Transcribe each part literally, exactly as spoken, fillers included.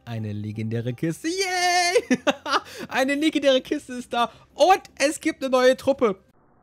Eine legendäre Kiste. Yay! Eine legendäre Kiste ist da. Und es gibt eine neue Truppe.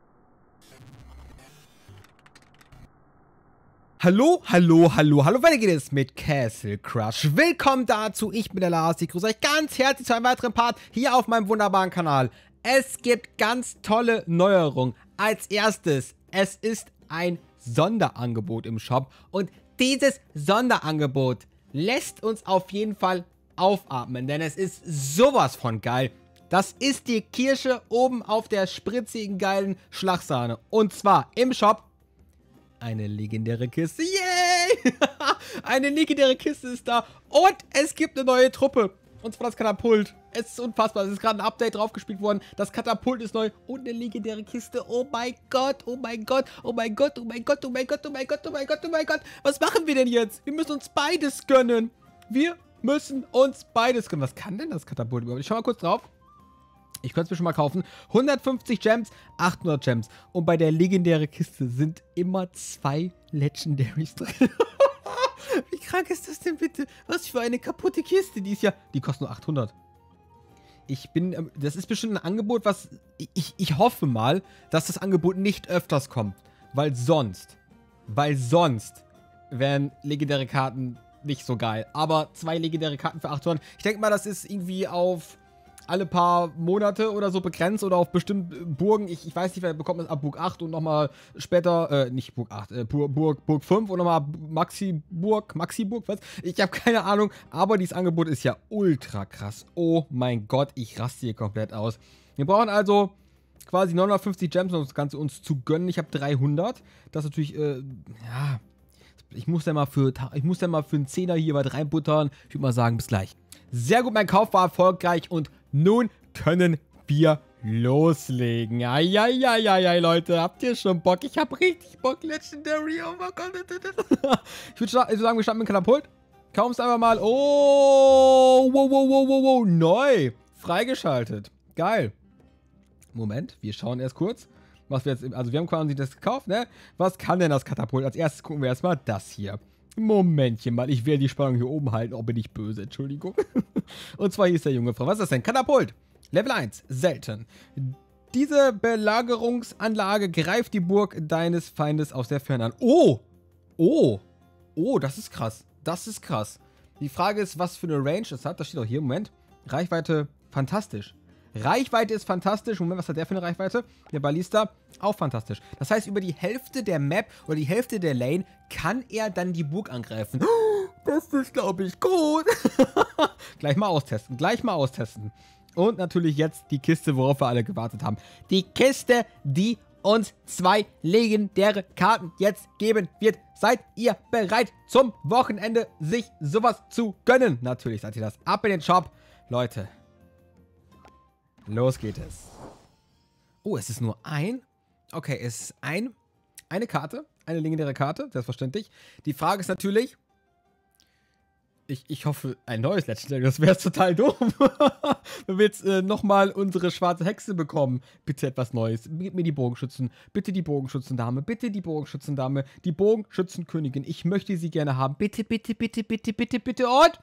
Hallo, hallo, hallo, hallo. Weiter geht es mit Castle Crush. Willkommen dazu. Ich bin der Lars. Ich grüße euch ganz herzlich zu einem weiteren Part hier auf meinem wunderbaren Kanal. Es gibt ganz tolle Neuerungen. Als erstes, es ist ein Sonderangebot im Shop. Und dieses Sonderangebot lässt uns auf jeden Fall aufatmen, denn es ist sowas von geil. Das ist die Kirsche oben auf der spritzigen, geilen Schlagsahne. Und zwar im Shop eine legendäre Kiste. Yay! Eine legendäre Kiste ist da. Und es gibt eine neue Truppe. Und zwar das Katapult. Es ist unfassbar. Es ist gerade ein Update draufgespielt worden. Das Katapult ist neu. Und eine legendäre Kiste. Oh mein Gott. Oh mein Gott. Oh mein Gott. Oh mein Gott. Oh mein Gott. Oh mein Gott. Oh mein Gott. Oh mein Gott. Was machen wir denn jetzt? Wir müssen uns beides gönnen. Wir müssen uns beides gönnen. Was kann denn das Katapult überhaupt? Ich schau mal kurz drauf. Ich könnte es mir schon mal kaufen. hundertfünfzig Gems, achthundert Gems. Und bei der legendären Kiste sind immer zwei Legendaries drin. Wie krank ist das denn bitte? Was für eine kaputte Kiste. Die ist ja... Die kostet nur achthundert. Ich bin... Das ist bestimmt ein Angebot, was... Ich, ich hoffe mal, dass das Angebot nicht öfters kommt. Weil sonst... Weil sonst wären legendäre Karten nicht so geil. Aber zwei legendäre Karten für achthundert. Ich denke mal, das ist irgendwie auf... alle paar Monate oder so begrenzt oder auf bestimmte Burgen. Ich, ich weiß nicht, wer bekommt das ab Burg acht und nochmal später, äh, nicht Burg acht, äh, Burg, Burg fünf und nochmal Maxi-Burg, Maxi-Burg, was? Ich habe keine Ahnung, aber dieses Angebot ist ja ultra krass. Oh mein Gott, ich raste hier komplett aus. Wir brauchen also quasi neunhundertfünfzig Gems, um das Ganze uns zu gönnen. Ich habe dreihundert. Das ist natürlich, äh, ja, ich muss ja mal für, ich muss ja mal für einen Zehner hier was reinbuttern. Ich würde mal sagen, bis gleich. Sehr gut, mein Kauf war erfolgreich und nun können wir loslegen. Eieieiei, Leute, habt ihr schon Bock? Ich hab richtig Bock, Legendary. Oh mein Gott. Ich würde sagen, wir starten mit dem Katapult. Kaum es einfach mal. Oh, wow, wow, wow, wow, wow, neu. Freigeschaltet. Geil. Moment, wir schauen erst kurz, was wir jetzt, also wir haben quasi das gekauft, ne? Was kann denn das Katapult? Als erstes gucken wir erstmal das hier. Momentchen mal, ich werde die Spannung hier oben halten. Oh, bin ich böse, Entschuldigung. Und zwar hier ist der junge Frau. Was ist das denn? Katapult. Level eins. Selten. Diese Belagerungsanlage greift die Burg deines Feindes aus der Ferne an. Oh! Oh! Oh, das ist krass. Das ist krass. Die Frage ist, was für eine Range es hat. Das steht auch hier. Moment. Reichweite fantastisch. Reichweite ist fantastisch. Moment, was hat der für eine Reichweite? Der Ballista, auch fantastisch. Das heißt, über die Hälfte der Map oder die Hälfte der Lane kann er dann die Burg angreifen. Das ist, glaube ich, gut. Gleich mal austesten. Gleich mal austesten. Und natürlich jetzt die Kiste, worauf wir alle gewartet haben. Die Kiste, die uns zwei legendäre Karten jetzt geben wird. Seid ihr bereit, zum Wochenende sich sowas zu gönnen? Natürlich seid ihr das. Ab in den Shop. Leute. Los geht es. Oh, es ist nur ein. Okay, es ist ein, eine Karte. Eine legendäre Karte, selbstverständlich. Die Frage ist natürlich. Ich, ich hoffe, ein neues Legendary. Das wäre total doof. Wenn wir jetzt äh, nochmal unsere schwarze Hexe bekommen. Bitte etwas Neues. Gib mir die Bogenschützen. Bitte die Bogenschützendame. Bitte die Bogenschützendame. Die Bogenschützenkönigin. Ich möchte sie gerne haben. Bitte, bitte, bitte, bitte, bitte, bitte. Und...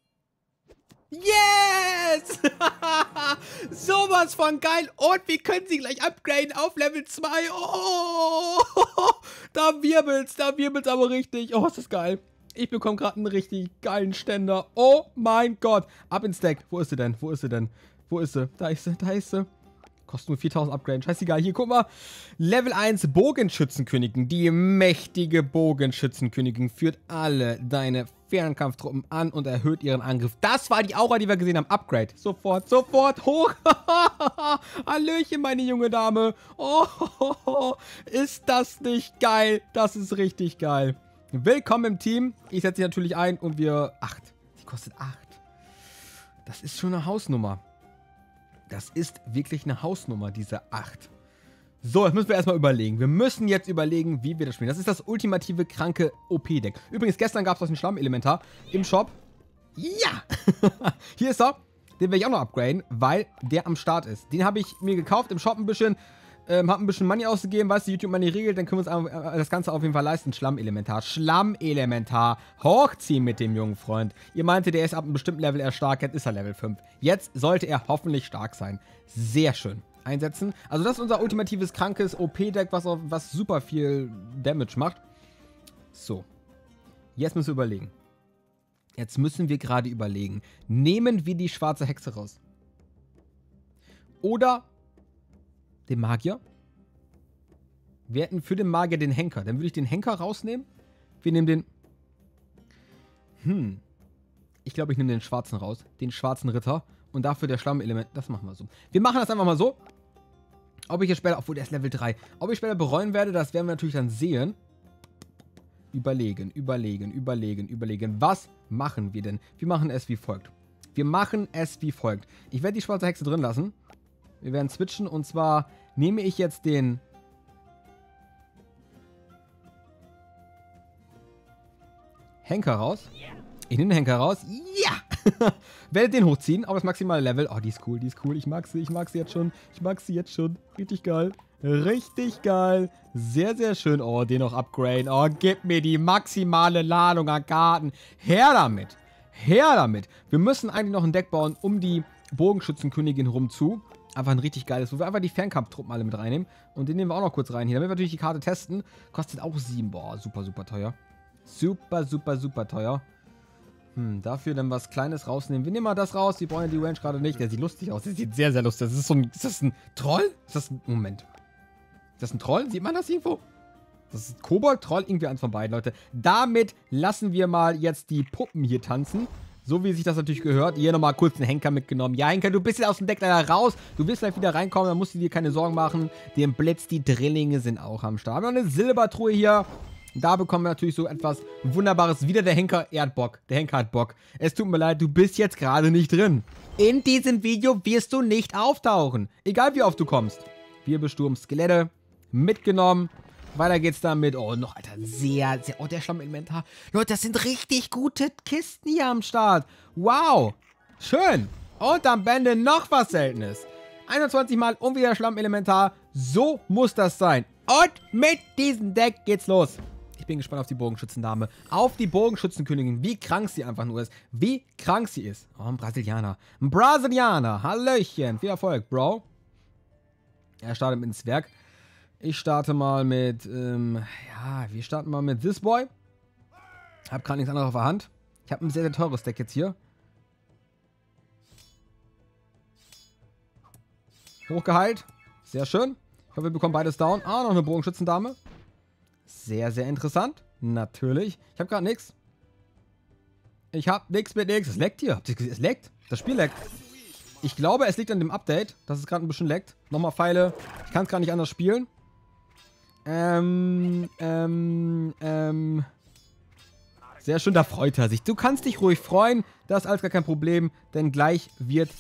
Yes! Sowas von geil. Und wir können sie gleich upgraden auf Level zwei. Oh, da wirbelt's, da wirbelt's aber richtig. Oh, ist das geil. Ich bekomme gerade einen richtig geilen Ständer. Oh mein Gott. Ab ins Deck. Wo ist sie denn? Wo ist sie denn? Wo ist sie? Da ist sie, da ist sie. Kostet nur viertausend Upgraden. Scheißegal. Hier, guck mal. Level eins Bogenschützenkönigin. Die mächtige Bogenschützenkönigin führt alle deine Fernkampftruppen an und erhöht ihren Angriff. Das war die Aura, die wir gesehen haben. Upgrade. Sofort, sofort hoch. Hallöchen, meine junge Dame. Oh, ist das nicht geil? Das ist richtig geil. Willkommen im Team. Ich setze sie natürlich ein und wir... acht. Die kostet acht. Das ist schon eine Hausnummer. Das ist wirklich eine Hausnummer, diese acht. So, jetzt müssen wir erstmal überlegen. Wir müssen jetzt überlegen, wie wir das spielen. Das ist das ultimative kranke O P-Deck. Übrigens, gestern gab es aus dem Schlammelementar im Shop. Ja! Hier ist er. Den werde ich auch noch upgraden, weil der am Start ist. Den habe ich mir gekauft im Shop ein bisschen ähm, hab ein bisschen Money ausgegeben, weißt du, YouTube Money regelt, dann können wir uns äh, das Ganze auf jeden Fall leisten. Schlammelementar, Schlammelementar, hochziehen mit dem jungen Freund. Ihr meinte, der ist ab einem bestimmten Level eher stark, jetzt ist er Level fünf. Jetzt sollte er hoffentlich stark sein. Sehr schön. Einsetzen. Also das ist unser ultimatives, krankes O P-Deck, was, was super viel Damage macht. So. Jetzt müssen wir überlegen. Jetzt müssen wir gerade überlegen. Nehmen wir die schwarze Hexe raus? Oder den Magier? Wir hätten für den Magier den Henker. Dann würde ich den Henker rausnehmen. Wir nehmen den... Hm. Ich glaube, ich nehme den schwarzen raus. Den schwarzen Ritter. Und dafür der Schlammelement. Das machen wir so. Wir machen das einfach mal so. Ob ich jetzt später... Obwohl, der ist Level drei. Ob ich später bereuen werde, das werden wir natürlich dann sehen. Überlegen, überlegen, überlegen, überlegen. Was machen wir denn? Wir machen es wie folgt. Wir machen es wie folgt. Ich werde die schwarze Hexe drin lassen. Wir werden switchen und zwar nehme ich jetzt den Henker raus. Ich nehme den Henker raus. Ja! Werde den hochziehen auf das maximale Level. Oh, die ist cool, die ist cool. Ich mag sie, ich mag sie jetzt schon. Ich mag sie jetzt schon. Richtig geil. Richtig geil. Sehr, sehr schön. Oh, den noch upgraden. Oh, gib mir die maximale Ladung an Karten. Her damit. Her damit. Wir müssen eigentlich noch ein Deck bauen um die Bogenschützenkönigin rumzu. Einfach ein richtig geiles, wo wir einfach die Fernkampftruppen alle mit reinnehmen. Und den nehmen wir auch noch kurz rein hier. Damit wir natürlich die Karte testen. Kostet auch sieben. Boah, super, super teuer. Super, super, super teuer. Hm, dafür dann was Kleines rausnehmen. Wir nehmen mal das raus. Die brauchen ja die Range gerade nicht. Der sieht lustig aus. Der sieht sehr, sehr lustig aus. Das ist so ein... Ist das ein Troll? Ist das ein... Moment. Ist das ein Troll? Sieht man das irgendwo? Das ist Kobold, Troll, irgendwie eins von beiden, Leute. Damit lassen wir mal jetzt die Puppen hier tanzen. So wie sich das natürlich gehört. Hier nochmal kurz einen Henker mitgenommen. Ja, Henker, du bist jetzt aus dem Deck leider raus. Du wirst gleich wieder reinkommen, dann musst du dir keine Sorgen machen. Den Blitz, die Drillinge sind auch am Start. Wir haben noch eine Silbertruhe hier. Da bekommen wir natürlich so etwas Wunderbares. Wieder der Henker. Er hat Bock. Der Henker hat Bock. Es tut mir leid, du bist jetzt gerade nicht drin. In diesem Video wirst du nicht auftauchen. Egal wie oft du kommst. Wirbelsturm, Skelette. Mitgenommen. Weiter geht's damit. Oh, noch, Alter, sehr, sehr... Oh, der Schlamminventar. Leute, das sind richtig gute Kisten hier am Start. Wow. Schön. Und am Ende noch was Seltenes. einundzwanzig Mal und wieder Schlamminventar. So muss das sein. Und mit diesem Deck geht's los. Ich bin gespannt auf die Bogenschützendame. Auf die Bogenschützenkönigin. Wie krank sie einfach nur ist. Wie krank sie ist. Oh, ein Brasilianer. Ein Brasilianer. Hallöchen. Viel Erfolg, Bro. Er startet mit dem Zwerg. Ich starte mal mit, ähm, ja, wir starten mal mit This Boy. Hab gerade nichts anderes auf der Hand. Ich habe ein sehr, sehr teures Deck jetzt hier. Hochgeheilt. Sehr schön. Ich hoffe, wir bekommen beides down. Ah, noch eine Bogenschützendame. Sehr, sehr interessant. Natürlich. Ich habe gerade nichts. Ich habe nichts mit nichts. Es leckt hier. Habt ihr gesehen? Es leckt. Das Spiel leckt. Ich glaube, es liegt an dem Update, dass es gerade ein bisschen leckt. Nochmal Pfeile. Ich kann es gar nicht anders spielen. Ähm, ähm, ähm. Sehr schön, da freut er sich. Du kannst dich ruhig freuen. Das ist alles gar kein Problem, denn gleich wird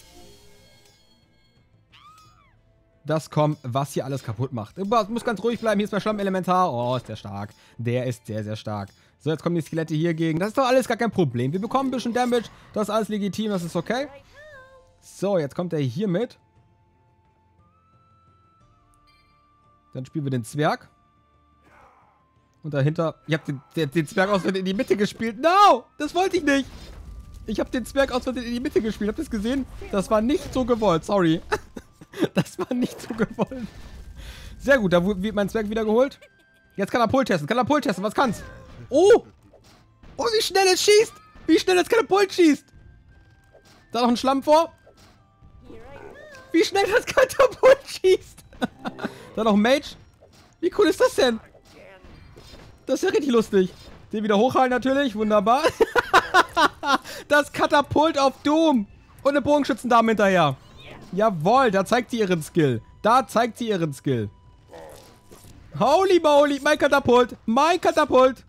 das kommen, was hier alles kaputt macht. Du musst ganz ruhig bleiben. Hier ist mein Schlammelementar. Oh, ist der stark. Der ist sehr, sehr stark. So, jetzt kommen die Skelette hier gegen. Das ist doch alles gar kein Problem. Wir bekommen ein bisschen Damage. Das ist alles legitim. Das ist okay. So, jetzt kommt er hier mit. Dann spielen wir den Zwerg. Und dahinter... Ich habe den, den, den Zwerg aus Versehen in die Mitte gespielt. No! Das wollte ich nicht! Ich habe den Zwerg aus Versehen in die Mitte gespielt. Habt ihr das gesehen? Das war nicht so gewollt. Sorry. Das war nicht so gewollt. Sehr gut, da wird mein Zwerg wieder geholt. Jetzt kann er Pull testen. Kann er Pull testen. Was kann's? Oh! Oh, wie schnell es schießt! Wie schnell es Katapult schießt! Da noch ein Schlamm vor. Wie schnell das Katapult schießt! Da noch ein Mage. Wie cool ist das denn? Das ist ja richtig lustig. Den wieder hochhalten natürlich. Wunderbar. Das Katapult auf Doom. Und eine Bogenschützendame hinterher. Jawohl, da zeigt sie ihren Skill. Da zeigt sie ihren Skill. Holy moly, mein Katapult. Mein Katapult.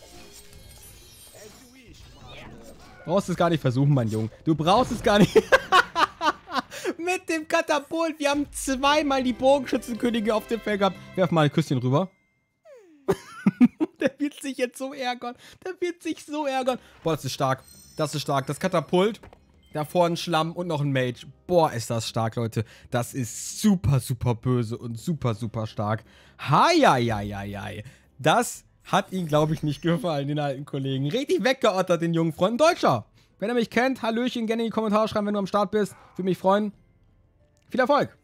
Du brauchst es gar nicht versuchen, mein Junge. Du brauchst es gar nicht. Mit dem Katapult. Wir haben zweimal die Bogenschützenkönige auf dem Feld gehabt. Werf mal ein Küsschen rüber. Der wird sich jetzt so ärgern. Der wird sich so ärgern. Boah, das ist stark. Das ist stark. Das Katapult. Davor ein Schlamm und noch ein Mage. Boah, ist das stark, Leute. Das ist super, super böse und super, super stark. Heieieiei. Das hat ihn, glaube ich, nicht gefallen, den alten Kollegen. Richtig weggeottert, den jungen Freund. Deutscher. Wenn ihr mich kennt, Hallöchen, gerne in die Kommentare schreiben, wenn du am Start bist. Würde mich freuen. Viel Erfolg.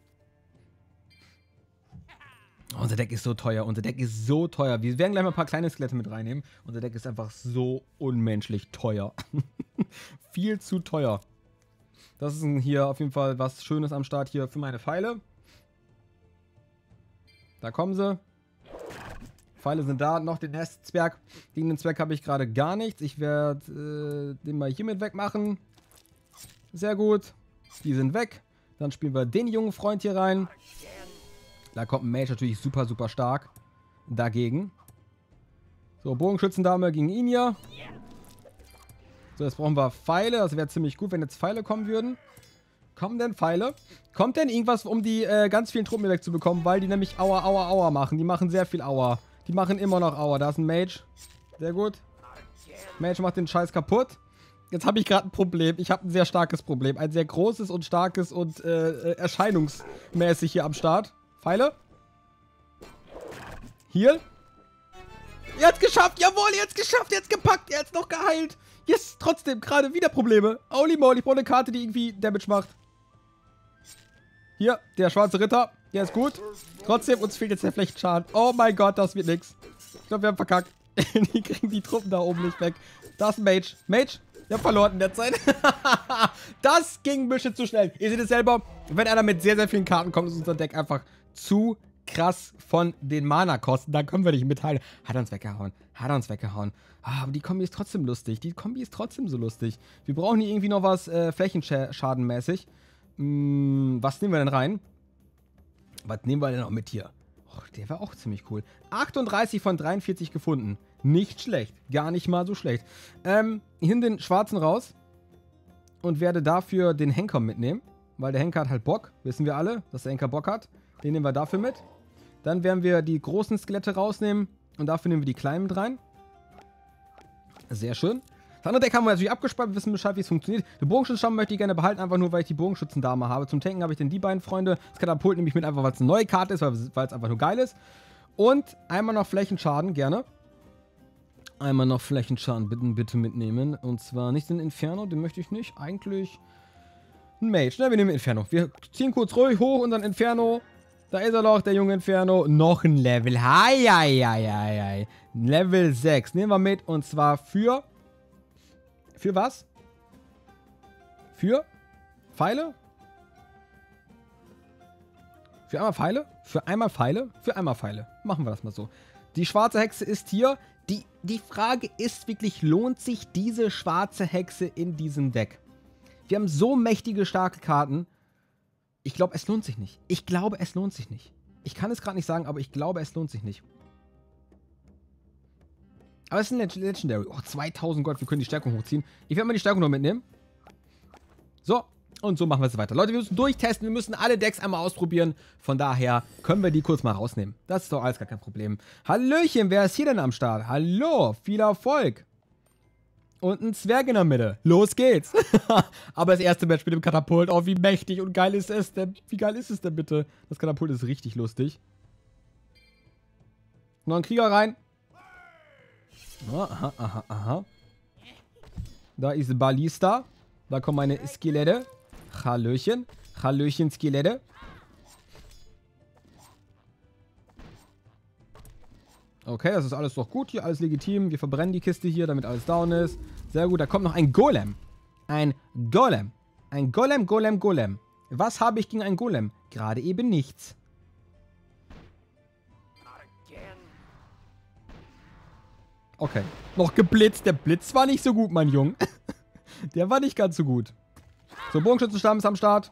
Unser Deck ist so teuer. Unser Deck ist so teuer. Wir werden gleich mal ein paar kleine Skelette mit reinnehmen. Unser Deck ist einfach so unmenschlich teuer. Viel zu teuer. Das ist hier auf jeden Fall was Schönes am Start hier für meine Pfeile. Da kommen sie. Pfeile sind da. Noch den ersten Zwerg. Gegen den Zwerg habe ich gerade gar nichts. Ich werde äh, den mal hiermit wegmachen. Sehr gut. Die sind weg. Dann spielen wir den jungen Freund hier rein. Da kommt ein Mage natürlich super, super stark dagegen. So, Bogenschützendame gegen ihn hier. So, jetzt brauchen wir Pfeile. Das wäre ziemlich gut, wenn jetzt Pfeile kommen würden. Kommen denn Pfeile? Kommt denn irgendwas, um die äh, ganz vielen Truppen hier wegzubekommen? Weil die nämlich Aua, Aua, Aua machen. Die machen sehr viel Aua. Die machen immer noch Aua. Da ist ein Mage. Sehr gut. Mage macht den Scheiß kaputt. Jetzt habe ich gerade ein Problem. Ich habe ein sehr starkes Problem. Ein sehr großes und starkes und äh, erscheinungsmäßig hier am Start. Pfeile. Hier. Er hat's geschafft. Jawohl, er hat's geschafft. Er hat's gepackt. Er hat's noch geheilt. Yes, trotzdem, gerade wieder Probleme. Holy moly, ich brauche eine Karte, die irgendwie Damage macht. Hier, der schwarze Ritter. Der ist gut. Trotzdem, uns fehlt jetzt der Flechtenschaden. Oh mein Gott, das wird nix. Ich glaube, wir haben verkackt. Die kriegen die Truppen da oben nicht weg. Da ist ein Mage. Mage? Wir haben verloren in der Zeit. Das ging ein bisschen zu schnell. Ihr seht es selber. Wenn einer mit sehr, sehr vielen Karten kommt, ist unser Deck einfach zu krass von den Mana-Kosten. Da können wir nicht mitteilen. Hat er uns weggehauen. Hat er uns weggehauen. Ah, aber die Kombi ist trotzdem lustig. Die Kombi ist trotzdem so lustig. Wir brauchen hier irgendwie noch was äh, Flächenschadenmäßig. Hm, was nehmen wir denn rein? Was nehmen wir denn noch mit hier? Oh, der war auch ziemlich cool. achtunddreißig von dreiundvierzig gefunden. Nicht schlecht. Gar nicht mal so schlecht. Ähm, ich nehme den schwarzen raus und werde dafür den Henker mitnehmen. Weil der Henker hat halt Bock. Wissen wir alle, dass der Henker Bock hat. Den nehmen wir dafür mit. Dann werden wir die großen Skelette rausnehmen. Und dafür nehmen wir die kleinen mit rein. Sehr schön. Das andere Deck haben wir natürlich abgespart. Wir wissen Bescheid, wie es funktioniert. Den Bogenschützenstamm möchte ich gerne behalten, einfach nur, weil ich die Bogenschützendame habe. Zum Tanken habe ich dann die beiden Freunde. Das Katapult nehme ich mit, einfach weil es eine neue Karte ist, weil es einfach nur geil ist. Und einmal noch Flächenschaden, gerne. Einmal noch Flächenschaden bitte, bitte mitnehmen. Und zwar nicht den Inferno, den möchte ich nicht. Eigentlich ein Mage. Ne, wir nehmen Inferno. Wir ziehen kurz ruhig hoch und dann Inferno. Da ist er doch, der junge Inferno. Noch ein Level. Hi, hi, hi, hi, hi. Level sechs. Nehmen wir mit. Und zwar für... Für was? Für Pfeile? Für einmal Pfeile? Für einmal Pfeile? Für einmal Pfeile. Machen wir das mal so. Die schwarze Hexe ist hier. Die, die Frage ist wirklich, lohnt sich diese schwarze Hexe in diesem Deck? Wir haben so mächtige, starke Karten. Ich glaube, es lohnt sich nicht. Ich glaube, es lohnt sich nicht. Ich kann es gerade nicht sagen, aber ich glaube, es lohnt sich nicht. Aber es ist ein Leg Legendary. Oh, zweitausend Gold. Wir können die Stärkung hochziehen. Ich werde mal die Stärkung noch mitnehmen. So. Und so machen wir es weiter. Leute, wir müssen durchtesten. Wir müssen alle Decks einmal ausprobieren. Von daher können wir die kurz mal rausnehmen. Das ist doch alles gar kein Problem. Hallöchen, wer ist hier denn am Start? Hallo, viel Erfolg. Und ein Zwerg in der Mitte. Los geht's. Aber das erste Match mit dem Katapult. Oh, wie mächtig und geil ist es denn? Wie geil ist es denn bitte? Das Katapult ist richtig lustig. Noch ein Krieger rein. Oh, aha, aha, aha. Da ist Ballista. Da kommen meine Skelette. Hallöchen. Hallöchen, Skelette. Okay, das ist alles doch gut hier. Alles legitim. Wir verbrennen die Kiste hier, damit alles down ist. Sehr gut. Da kommt noch ein Golem. Ein Golem. Ein Golem, Golem, Golem. Was habe ich gegen einen Golem? Gerade eben nichts. Okay. Noch geblitzt. Der Blitz war nicht so gut, mein Junge. Der war nicht ganz so gut. So, Bogenschützenstamm ist am Start.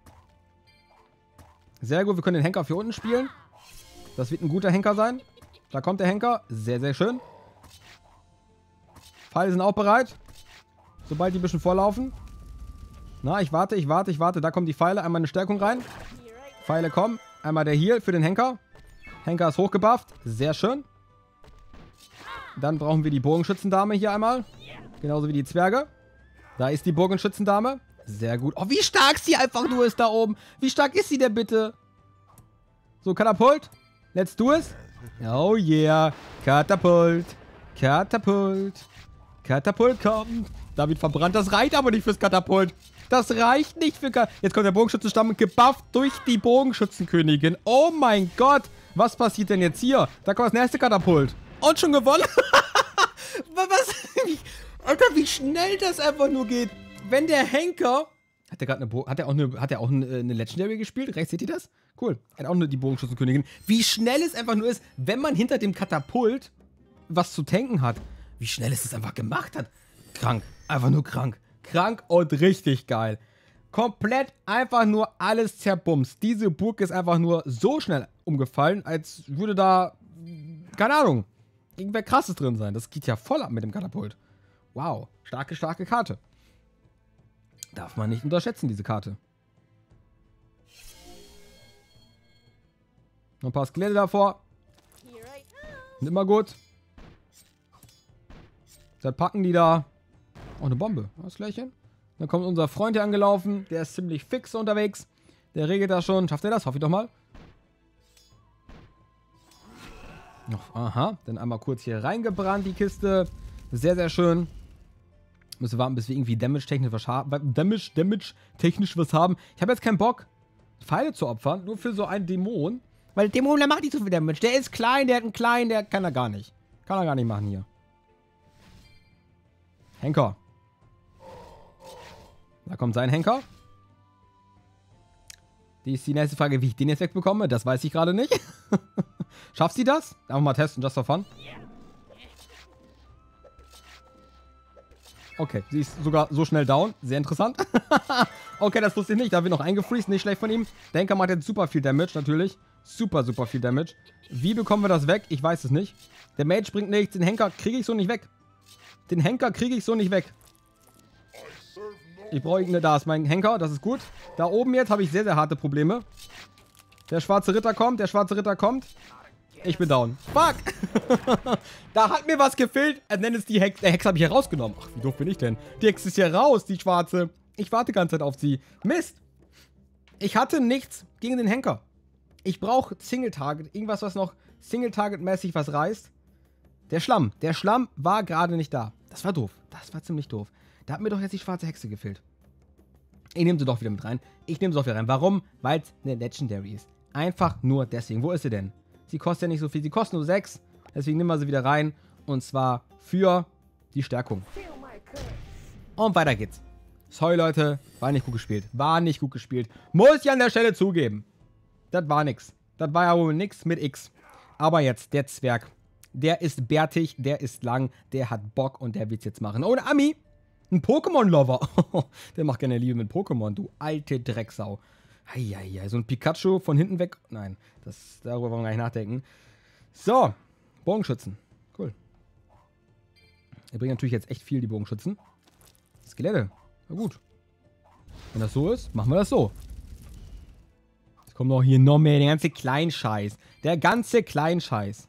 Sehr gut. Wir können den Henker für unten spielen. Das wird ein guter Henker sein. Da kommt der Henker. Sehr, sehr schön. Pfeile sind auch bereit. Sobald die ein bisschen vorlaufen. Na, ich warte, ich warte, ich warte. Da kommen die Pfeile. Einmal eine Stärkung rein. Pfeile kommen. Einmal der Heal für den Henker. Henker ist hochgebufft. Sehr schön. Dann brauchen wir die Bogenschützendame hier einmal. Genauso wie die Zwerge. Da ist die Bogenschützendame. Sehr gut. Oh, wie stark sie einfach nur ist da oben. Wie stark ist sie denn bitte? So, Katapult. Let's do it. Oh yeah. Katapult. Katapult. Katapult kommt. David verbrannt. Das reicht aber nicht fürs Katapult. Das reicht nicht für Katapult. Jetzt kommt der Bogenschützenstamm gebufft durch die Bogenschützenkönigin. Oh mein Gott. Was passiert denn jetzt hier? Da kommt das nächste Katapult. Und schon gewonnen. Was? Alter, wie schnell das einfach nur geht. Wenn der Henker... Hat der gerade eine... Hat er auch, eine, hat er auch eine, eine Legendary gespielt? Rechts, seht ihr das? Cool. Er hat auch eine, die Bogenschützenkönigin. Wie schnell es einfach nur ist, wenn man hinter dem Katapult was zu tanken hat. Wie schnell es es einfach gemacht hat. Krank. Einfach nur krank. Krank und richtig geil. Komplett einfach nur alles zerbumst. Diese Burg ist einfach nur so schnell umgefallen, als würde da... Keine Ahnung. Irgendwer Krasses drin sein. Das geht ja voll ab mit dem Katapult. Wow. Starke, starke Karte. Darf man nicht unterschätzen, diese Karte. Noch ein paar Skelette davor. Sind immer gut. Dann packen die da. Oh, eine Bombe. Das Klärchen. Dann kommt unser Freund hier angelaufen. Der ist ziemlich fix unterwegs. Der regelt das schon. Schafft er das? Hoffe ich doch mal. Aha. Dann einmal kurz hier reingebrannt, die Kiste. Sehr, sehr schön. Müssen warten, bis wir irgendwie Damage-technisch was haben. Damage, Damage-technisch was haben. Ich habe jetzt keinen Bock, Pfeile zu opfern. Nur für so einen Dämon. Weil der Dämon, der macht nicht so viel Damage. Der ist klein, der hat einen kleinen, der kann er gar nicht. Kann er gar nicht machen hier. Henker. Da kommt sein Henker. Die ist die nächste Frage, wie ich den jetzt wegbekomme. Das weiß ich gerade nicht. Schafft sie das? Einfach mal testen, just for fun. Okay, sie ist sogar so schnell down. Sehr interessant. Okay, das wusste ich nicht. Da wird noch eingefreezed. Nicht schlecht von ihm. Der Henker macht jetzt super viel Damage, natürlich. Super, super viel Damage. Wie bekommen wir das weg? Ich weiß es nicht. Der Mage bringt nichts. Den Henker kriege ich so nicht weg. Den Henker kriege ich so nicht weg. Ich brauche irgendeine... Da ist mein Henker. Das ist gut. Da oben jetzt habe ich sehr, sehr harte Probleme. Der schwarze Ritter kommt. Der schwarze Ritter kommt. Ich bin down. Fuck! Da hat mir was gefehlt. Er nennt es die Hex. Der Hex habe ich herausgenommen. Ach, wie doof bin ich denn? Die Hex ist hier raus, die schwarze. Ich warte die ganze Zeit auf sie. Mist! Ich hatte nichts gegen den Henker. Ich brauche Single-Target. Irgendwas, was noch Single-Target-mäßig was reißt. Der Schlamm. Der Schlamm war gerade nicht da. Das war doof. Das war ziemlich doof. Da hat mir doch jetzt die schwarze Hexe gefehlt. Ich nehme sie doch wieder mit rein. Ich nehme sie auch wieder rein. Warum? Weil es eine Legendary ist. Einfach nur deswegen. Wo ist sie denn? Sie kostet ja nicht so viel. Sie kostet nur sechs. Deswegen nehmen wir sie wieder rein. Und zwar für die Stärkung. Und weiter geht's. Sorry, Leute. War nicht gut gespielt. War nicht gut gespielt. Muss ich an der Stelle zugeben. Das war nix. Das war ja wohl nix mit X. Aber jetzt, der Zwerg. Der ist bärtig, der ist lang, der hat Bock und der wird's jetzt machen. Oh, ein Ami. Ein Pokémon-Lover. Der macht gerne Liebe mit Pokémon, du alte Drecksau. Heieiei, so ein Pikachu von hinten weg. Nein, das, darüber wollen wir gar nicht nachdenken. So, Bogenschützen. Cool. Wir bringen natürlich jetzt echt viel, die Bogenschützen. Skelette. Na gut. Wenn das so ist, machen wir das so. Jetzt kommt noch hier noch mehr, der ganze Kleinscheiß. Der ganze Kleinscheiß.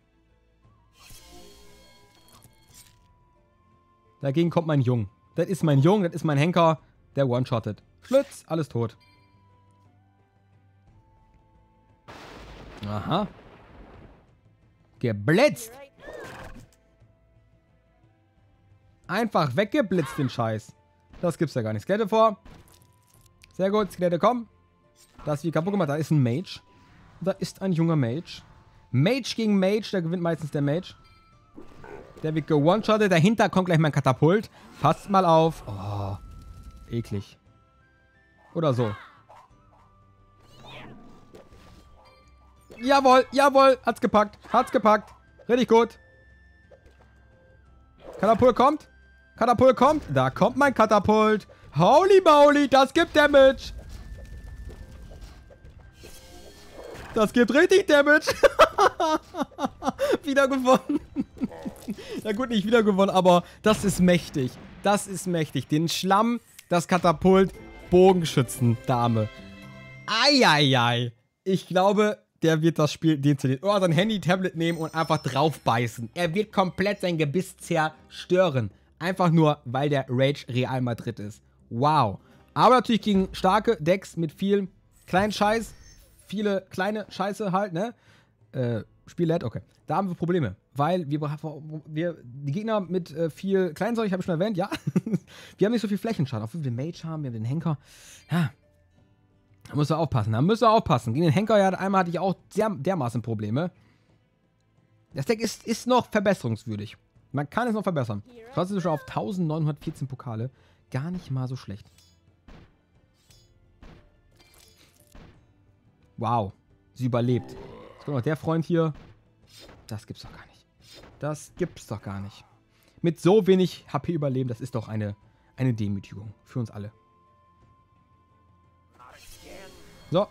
Dagegen kommt mein Jung. Das ist mein Jung, das ist mein Henker. Der one-shottet. Schlitz, alles tot. Aha. Geblitzt. Einfach weggeblitzt, den Scheiß. Das gibt's ja gar nicht. Skelette vor. Sehr gut, Skelette, komm. Da ist wie kaputt gemacht. Da ist ein Mage. Da ist ein junger Mage. Mage gegen Mage, da gewinnt meistens der Mage. Der wird ge-one-shottet. Dahinter kommt gleich mein Katapult. Passt mal auf. Oh, eklig. Oder so. Jawohl, jawohl. Hat's gepackt. Hat's gepackt. Richtig gut. Katapult kommt. Katapult kommt. Da kommt mein Katapult. Holy moly, das gibt Damage. Das gibt richtig Damage. Wieder gewonnen. Ja gut, nicht wieder gewonnen, aber das ist mächtig. Das ist mächtig. Den Schlamm, das Katapult, Bogenschützen, Dame. Eieiei. Ich glaube, der wird das Spiel deinstallieren. Oder sein Handy, Tablet nehmen und einfach drauf beißen. Er wird komplett sein Gebiss zerstören. Einfach nur, weil der Rage Real Madrid ist. Wow. Aber natürlich gegen starke Decks mit viel kleinen Scheiß, viele kleine Scheiße halt, ne? Äh, Spiel lädt, okay. Da haben wir Probleme, weil wir, wir die Gegner mit äh, viel Kleinzeug, habe ich schon erwähnt, ja. Wir haben nicht so viel Flächenschaden, auch wenn wir den Mage haben, wir haben den Henker. Ja, da müssen wir aufpassen, da müssen wir aufpassen. Gegen den Henker, ja, einmal hatte ich auch sehr, dermaßen Probleme. Das Deck ist, ist noch verbesserungswürdig. Man kann es noch verbessern. Trotzdem ist es schon auf eintausendneunhundertvierzehn Pokale. Gar nicht mal so schlecht. Wow. Sie überlebt. Jetzt kommt noch der Freund hier. Das gibt's doch gar nicht. Das gibt's doch gar nicht. Mit so wenig H P überleben, das ist doch eine, eine Demütigung. Für uns alle. So.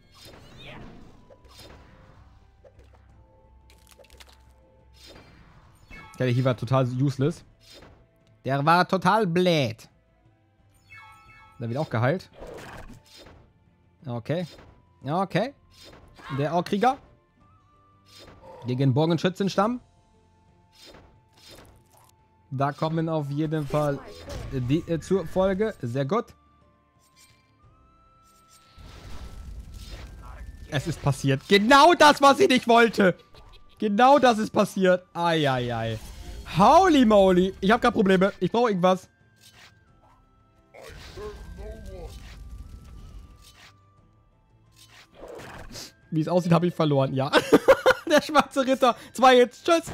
Der hier war total useless. Der war total blöd. Der wird auch geheilt. Okay. Okay. Der Orkrieger. Gegen Bogenschützenstamm. Da kommen auf jeden Fall die äh, zur Folge. Sehr gut. Es ist passiert. Genau das, was ich nicht wollte. Genau das ist passiert. Eieiei. Holy moly. Ich habe gerade Probleme. Ich brauche irgendwas. Wie es aussieht, habe ich verloren. Ja. Der schwarze Ritter. Zwei Hits. Tschüss.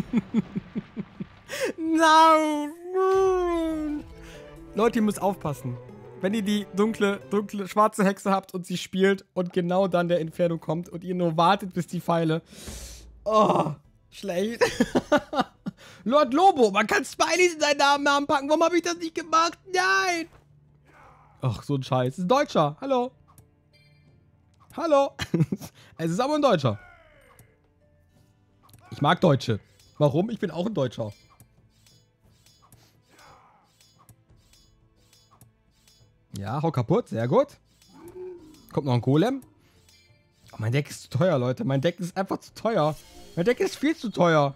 Nein. Leute, ihr müsst aufpassen. Wenn ihr die dunkle, dunkle, schwarze Hexe habt und sie spielt und genau dann der Inferno kommt und ihr nur wartet, bis die Pfeile... Oh, schlecht. Lord Lobo, man kann Smileys in seinen Namen anpacken. Warum habe ich das nicht gemacht? Nein. Ach, so ein Scheiß. Es ist ein Deutscher. Hallo. Hallo. Es ist aber ein Deutscher. Ich mag Deutsche. Warum? Ich bin auch ein Deutscher. Ja, hau kaputt. Sehr gut. Kommt noch ein Golem. Oh, mein Deck ist zu teuer, Leute. Mein Deck ist einfach zu teuer. Mein Deck ist viel zu teuer.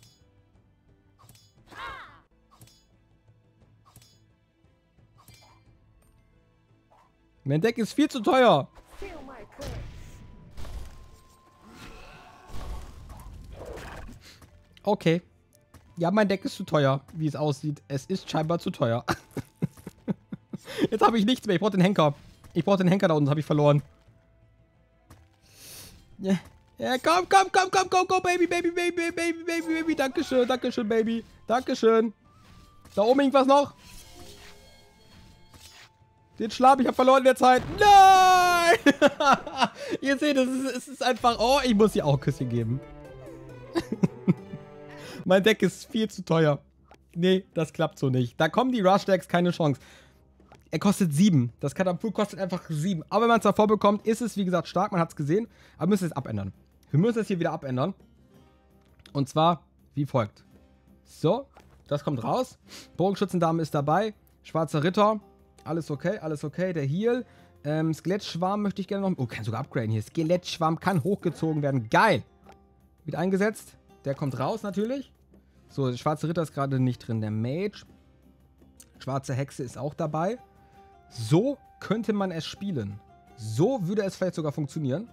Mein Deck ist viel zu teuer. Okay. Ja, mein Deck ist zu teuer, wie es aussieht. Es ist scheinbar zu teuer. Jetzt habe ich nichts mehr. Ich brauche den Henker. Ich brauche den Henker da unten. Habe ich verloren. Ja. Ja, komm, komm, komm, komm, komm, komm, Baby, Baby, Baby, Baby, Baby, Baby. Dankeschön, Dankeschön, Baby. Dankeschön. Da oben irgendwas noch? Den Schlaf, ich habe verloren in der Zeit. Nein! Ihr seht, es ist, es ist einfach... Oh, ich muss ihr auch ein Küsschen geben. Mein Deck ist viel zu teuer. Nee, das klappt so nicht. Da kommen die Rush-Decks, keine Chance. Er kostet sieben. Das Katapult kostet einfach sieben. Aber wenn man es davor bekommt, ist es, wie gesagt, stark. Man hat es gesehen. Aber wir müssen es abändern. Wir müssen es hier wieder abändern. Und zwar wie folgt. So, das kommt raus. Bogenschützendame ist dabei. Schwarzer Ritter. Alles okay, alles okay. Der Heal. Ähm, Skelettschwarm möchte ich gerne noch... Oh, kann sogar upgraden hier. Skelettschwarm kann hochgezogen werden. Geil. Wird eingesetzt. Der kommt raus natürlich. So, der schwarze Ritter ist gerade nicht drin. Der Mage. Schwarze Hexe ist auch dabei. So könnte man es spielen. So würde es vielleicht sogar funktionieren.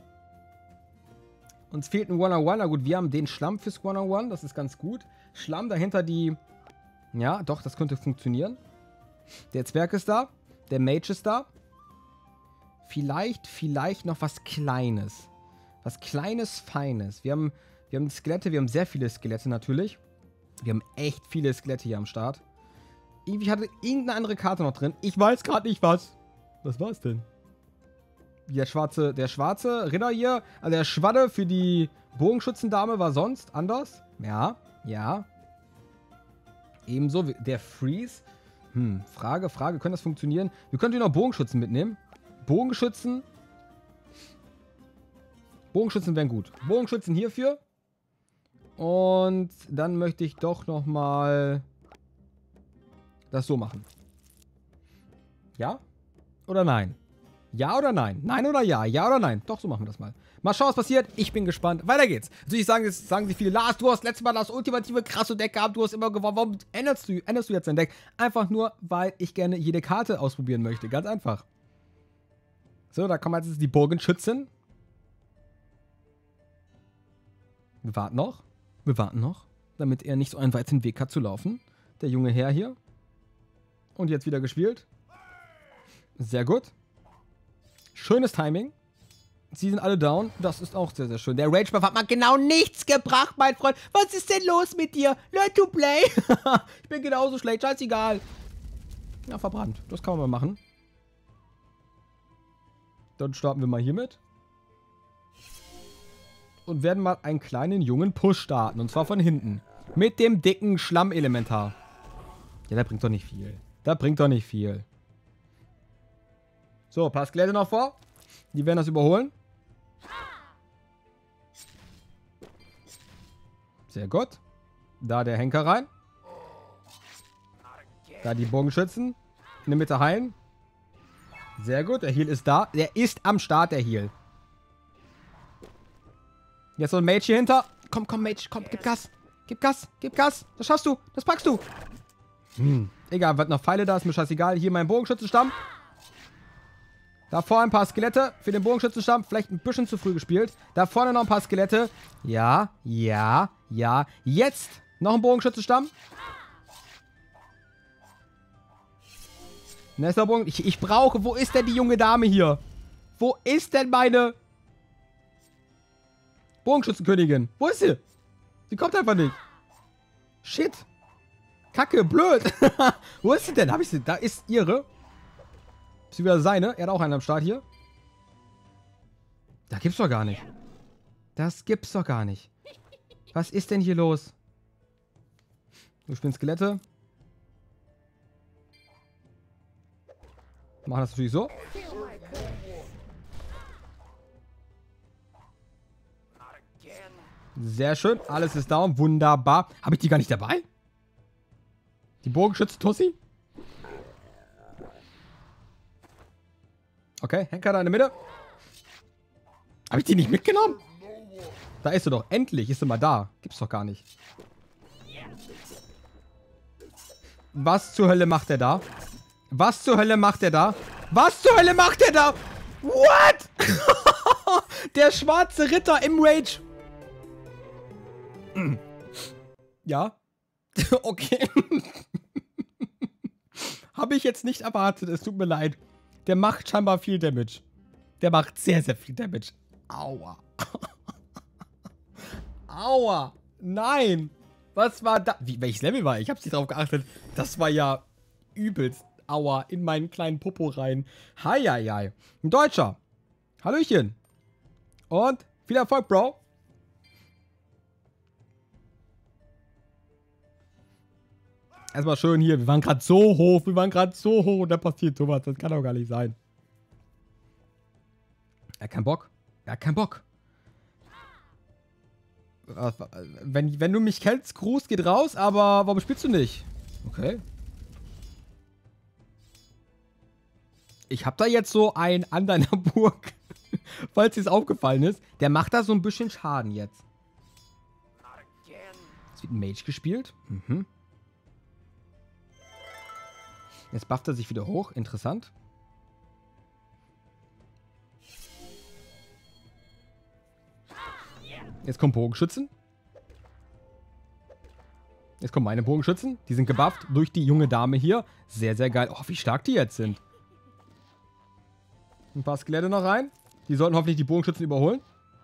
Uns fehlt ein One-on-One. Na gut, wir haben den Schlamm fürs One-on-One. Das ist ganz gut. Schlamm dahinter die... Ja, doch, das könnte funktionieren. Der Zwerg ist da. Der Mage ist da. Vielleicht, vielleicht noch was Kleines. Was Kleines, Feines. Wir haben, wir haben Skelette. Wir haben sehr viele Skelette natürlich. Wir haben echt viele Skelette hier am Start. Irgendwie hatte irgendeine andere Karte noch drin. Ich weiß gerade nicht was. Was war es denn? Der schwarze, der schwarze Ritter hier, also der Schwadde für die Bogenschützendame war sonst anders. Ja, ja. Ebenso der Freeze. Hm, Frage, Frage, könnte das funktionieren? Wir könnten hier noch Bogenschützen mitnehmen. Bogenschützen. Bogenschützen wären gut. Bogenschützen hierfür. Und dann möchte ich doch nochmal das so machen. Ja? Oder nein? Ja oder nein? Nein oder ja? Ja oder nein? Doch, so machen wir das mal. Mal schauen, was passiert. Ich bin gespannt. Weiter geht's. Natürlich sagen, sagen sich viele, Lars, du hast letztes Mal das ultimative krasse Deck gehabt. Du hast immer gewonnen. Warum änderst du, änderst du jetzt dein Deck? Einfach nur, weil ich gerne jede Karte ausprobieren möchte. Ganz einfach. So, da kommen jetzt die Bogenschützen. Wir warten noch. Wir warten noch. Damit er nicht so einen weiten Weg hat zu laufen. Der junge Herr hier. Und jetzt wieder gespielt. Sehr gut. Schönes Timing. Sie sind alle down. Das ist auch sehr, sehr schön. Der Rage-Buff hat mal genau nichts gebracht, mein Freund. Was ist denn los mit dir? Learn to play. Ich bin genauso schlecht. Scheißegal. Ja, verbrannt. Das kann man mal machen. Dann starten wir mal hiermit. Und werden mal einen kleinen jungen Push starten. Und zwar von hinten. Mit dem dicken Schlammelementar. Ja, der bringt doch nicht viel. Der bringt doch nicht viel. So, ein paar Skelette noch vor. Die werden das überholen. Sehr gut. Da der Henker rein. Da die Bogenschützen. In der Mitte heilen. Sehr gut. Der Heal ist da. Der ist am Start, der Heal. Jetzt so ein Mage hier hinter. Komm, komm, Mage. Komm, gib Gas. Gib Gas. Gib Gas. Das schaffst du. Das packst du. Hm. Egal, wird noch Pfeile da. Ist mir scheißegal. Hier mein Bogenschützenstamm. Davor ein paar Skelette für den Bogenschützenstamm. Vielleicht ein bisschen zu früh gespielt. Da vorne noch ein paar Skelette. Ja, ja, ja. Jetzt noch ein Bogenschützenstamm. Nächster Bogen. Ich, ich brauche... Wo ist denn die junge Dame hier? Wo ist denn meine... Bogenschützenkönigin? Wo ist sie? Sie kommt einfach nicht. Shit. Kacke, blöd. Wo ist sie denn? Hab ich sie? Da ist ihre. Ist sie wieder seine? Er hat auch einen am Start hier. Da gibt's doch gar nicht. Das gibt's doch gar nicht. Was ist denn hier los? Wir spielen Skelette. Machen das natürlich so. Sehr schön. Alles ist down. Wunderbar. Habe ich die gar nicht dabei? Die Bogenschütze-Tussi? Okay, Henker da in der Mitte. Habe ich die nicht mitgenommen? Da ist sie doch. Endlich ist sie mal da. Gibt's doch gar nicht. Was zur Hölle macht er da? Was zur Hölle macht er da? Was zur Hölle macht er da? What? Der schwarze Ritter im Rage. Ja. Okay. Habe ich jetzt nicht erwartet. Es tut mir leid. Der macht scheinbar viel Damage. Der macht sehr, sehr viel Damage. Aua. Aua. Nein. Was war da? Wie, welches Level war ich? Ich habe nicht drauf geachtet. Das war ja übelst. Aua. In meinen kleinen Popo rein. Heieiei. Ein Deutscher. Hallöchen. Und viel Erfolg, Bro. Erstmal schön hier. Wir waren gerade so hoch. Wir waren gerade so hoch. Und da passiert sowas. Das kann doch gar nicht sein. Er hat keinen Bock. Er hat keinen Bock. Wenn, wenn du mich kennst, Gruß geht raus. Aber warum spielst du nicht? Okay. Ich habe da jetzt so einen an deiner Burg. Falls dir es aufgefallen ist. Der macht da so ein bisschen Schaden jetzt. Jetzt wird ein Mage gespielt. Mhm. Jetzt bufft er sich wieder hoch. Interessant. Jetzt kommen Bogenschützen. Jetzt kommen meine Bogenschützen. Die sind gebufft durch die junge Dame hier. Sehr, sehr geil. Oh, wie stark die jetzt sind. Ein paar Skelette noch rein. Die sollten hoffentlich die Bogenschützen überholen.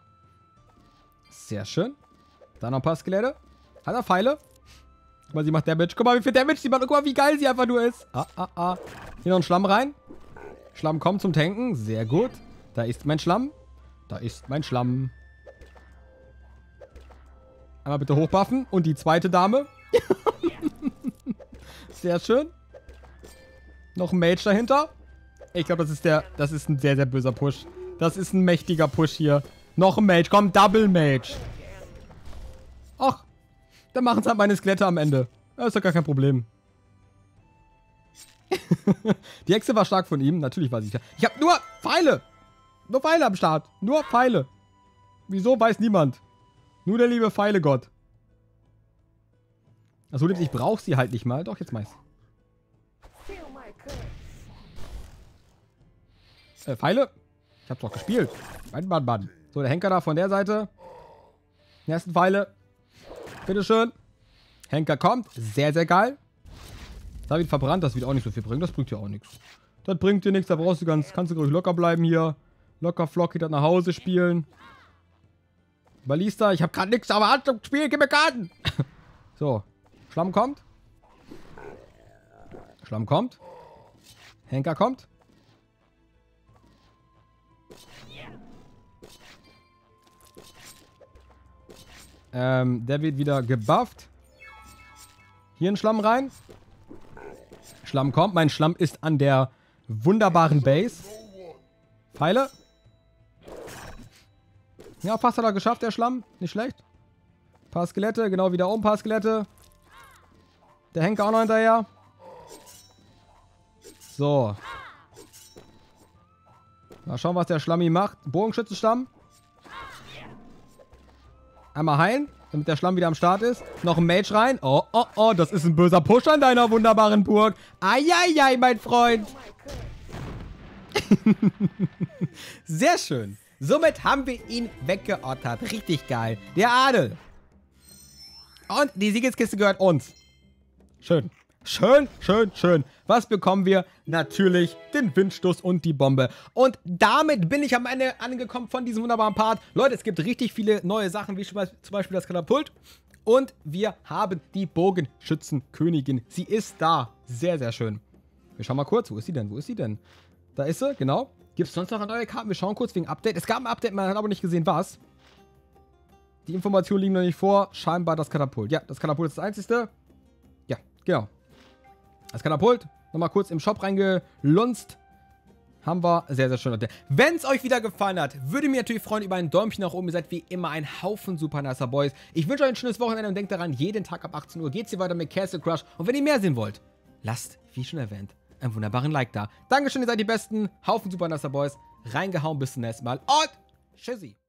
Sehr schön. Da noch ein paar Skelette. Hat er Pfeile. Guck mal, sie macht Damage. Guck mal, wie viel Damage sie macht. Guck mal, wie geil sie einfach nur ist. Ah, ah, ah. Hier noch ein Schlamm rein. Schlamm kommt zum Tanken. Sehr gut. Da ist mein Schlamm. Da ist mein Schlamm. Einmal bitte hochbuffen. Und die zweite Dame. Sehr schön. Noch ein Mage dahinter. Ich glaube, das ist der. Das ist ein sehr, sehr böser Push. Das ist ein mächtiger Push hier. Noch ein Mage. Komm, Double Mage. Ach. Dann machen es halt meine Skelette am Ende. Das ist doch gar kein Problem. Die Hexe war stark von ihm. Natürlich war sie stark. Ich habe nur... Pfeile. Nur Pfeile am Start. Nur Pfeile. Wieso, weiß niemand. Nur der liebe Pfeilegott. Achso, ich brauche sie halt nicht mal. Doch, jetzt meist. Äh, Pfeile? Ich hab's doch gespielt. Mann, Mann, Mann. So, der Henker da von der Seite. Die ersten Pfeile. Bitteschön. Henker kommt. Sehr, sehr geil. Da wird verbrannt. Das wird auch nicht so viel bringen. Das bringt dir auch nichts. Das bringt dir nichts. Da brauchst du ganz, kannst du ruhig locker bleiben hier. Locker flockig das nach Hause spielen. Ballista, ich hab grad nichts, aber Hand zum Spiel, gib mir Karten. So. Schlamm kommt. Schlamm kommt. Henker kommt. Ähm, der wird wieder gebufft. Hier ein Schlamm rein. Schlamm kommt. Mein Schlamm ist an der wunderbaren Base. Pfeile. Ja, fast hat er geschafft, der Schlamm. Nicht schlecht. Ein paar Skelette, genau wieder oben, ein paar Skelette. Der Henker auch noch hinterher. So. Mal schauen, was der Schlammi macht. Bogenschützenstamm. Einmal heilen, damit der Schlamm wieder am Start ist. Noch ein Mage rein. Oh, oh, oh, das ist ein böser Push an deiner wunderbaren Burg. Eieiei, mein Freund. Sehr schön. Somit haben wir ihn weggeottert. Richtig geil. Der Adel. Und die Siegeskiste gehört uns. Schön. Schön, schön, schön. Was bekommen wir? Natürlich den Windstoß und die Bombe. Und damit bin ich am Ende angekommen von diesem wunderbaren Part. Leute, es gibt richtig viele neue Sachen, wie zum Beispiel das Katapult. Und wir haben die Bogenschützenkönigin. Sie ist da. Sehr, sehr schön. Wir schauen mal kurz. Wo ist sie denn? Wo ist sie denn? Da ist sie, genau. Gibt es sonst noch neue Karten? Wir schauen kurz wegen Update. Es gab ein Update, man hat aber nicht gesehen, was. Die Informationen liegen noch nicht vor. Scheinbar das Katapult. Ja, das Katapult ist das einzigste. Ja, genau. Das Katapult. Nochmal kurz im Shop reingelunzt. Haben wir. Sehr, sehr schön, Leute. Wenn es euch wieder gefallen hat, würde mich natürlich freuen über ein Däumchen nach oben. Ihr seid wie immer ein Haufen super nicer Boys. Ich wünsche euch ein schönes Wochenende und denkt daran, jeden Tag ab achtzehn Uhr geht es hier weiter mit Castle Crush. Und wenn ihr mehr sehen wollt, lasst, wie schon erwähnt, einen wunderbaren Like da. Dankeschön, ihr seid die Besten. Haufen super nicer Boys. Reingehauen, bis zum nächsten Mal. Und tschüssi.